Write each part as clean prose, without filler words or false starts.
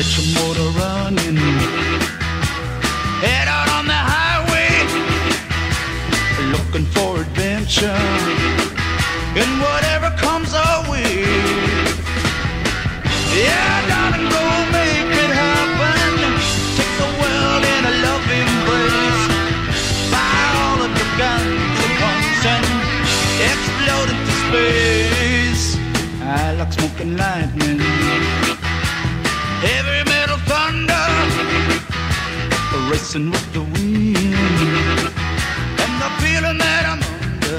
Get your motor running, head out on the highway, looking for adventure in whatever comes our way. Yeah, darling, go make it happen. Take the world in a love embrace. Fire all of your guns at once and explode into space. I like smoking lightning, heavy metal thunder, racing with the wind, and the feeling that I'm under.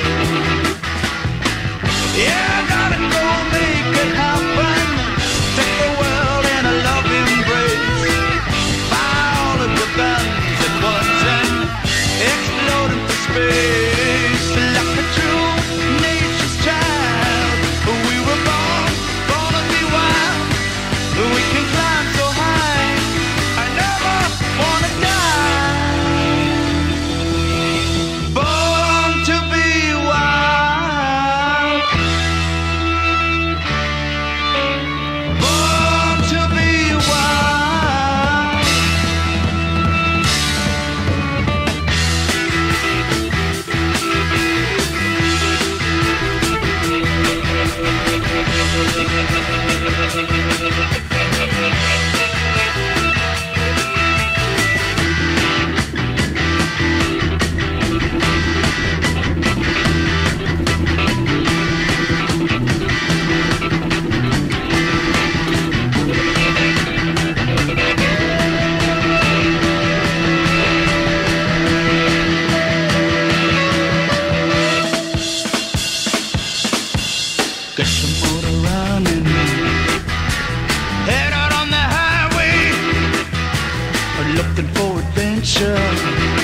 Yeah, gotta go make it happen. Take the world in a love embrace. Fire all of your guns at once and explode into space. Like a true nature's child, we were born to be wild. We can climb so high, I never wanna die. Born to be wild. Born to be wild. Get your motor running, head out on the highway, looking for adventure.